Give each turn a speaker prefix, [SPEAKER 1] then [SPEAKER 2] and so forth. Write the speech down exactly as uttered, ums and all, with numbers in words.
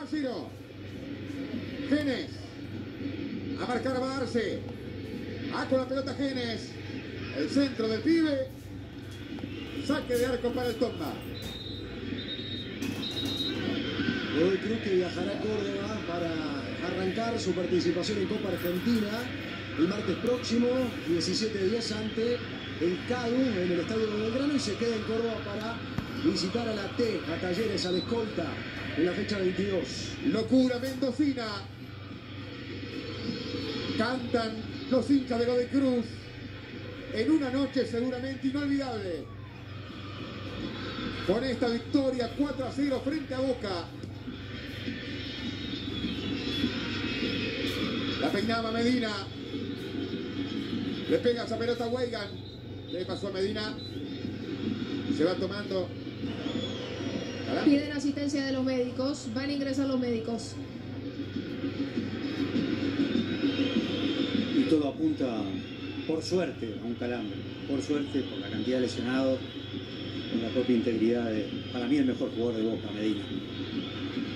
[SPEAKER 1] cero. Genes. A marcar va Arce. A con la pelota Genes. El centro del pibe. Saque de arco para el Tomba.
[SPEAKER 2] Godoy Cruz que viajará a Córdoba para arrancar su participación en Copa Argentina el martes próximo, diecisiete días ante el CADU en el Estadio de Belgrano, y se queda en Córdoba para visitar a la T, a Talleres, a la Escolta, en la fecha veintidós.
[SPEAKER 1] Locura mendocina. Cantan los hinchas de Godoy Cruz en una noche seguramente inolvidable. Con esta victoria cuatro a cero frente a Boca. La peinaba Medina. Le pega esa pelota a Weigan. Le pasó a Medina. Se va tomando.
[SPEAKER 3] Piden asistencia de los médicos. Van a ingresar los médicos.
[SPEAKER 4] Y todo apunta, por suerte, a un calambre. Por suerte, por la cantidad de lesionados, con la propia integridad de, para mí, el mejor jugador de Boca, Medina.